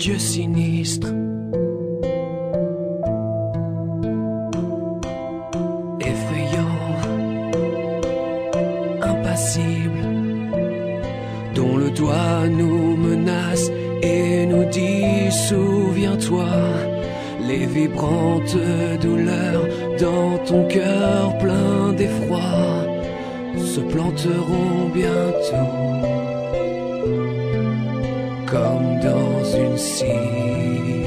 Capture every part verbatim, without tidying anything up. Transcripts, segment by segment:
dieu sinistre. Effrayant, impassible, dont le doigt nous menace et nous dit souviens-toi. Les vibrantes douleurs dans ton cœur plein d'effroi se planteront bientôt comme dans une cible.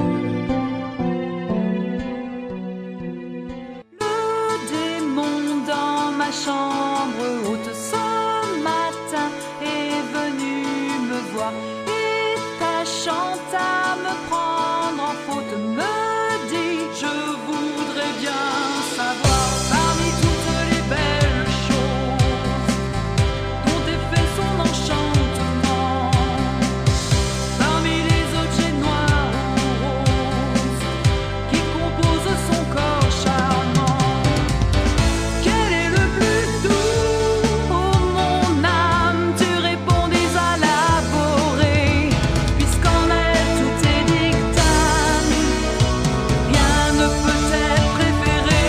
Le démon dans ma chambre haute ce matin est venu me voir et tâchant à me prendre en faute me dit je voudrais bien savoir parmi toutes les belles choses dont est fait son enchantement, parmi les objets noirs ou roses qui composent son corps charmant, quel est le plus doux pour mon âme? Tu répondis à l'aboré, puisqu'en elle tout est dictane, rien ne peut être préféré.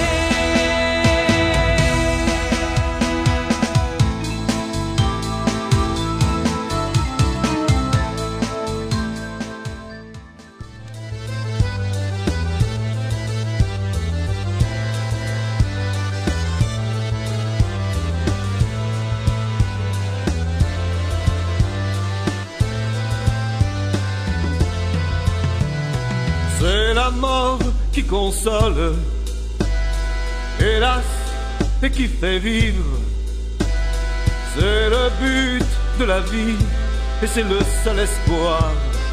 C'est la mort qui console, hélas, et qui fait vivre. C'est le but de la vie et c'est le seul espoir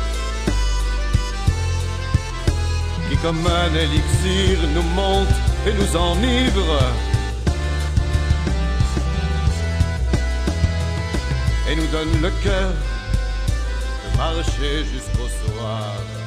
qui comme un élixir nous monte et nous enivre et nous donne le cœur de marcher jusqu'au soir.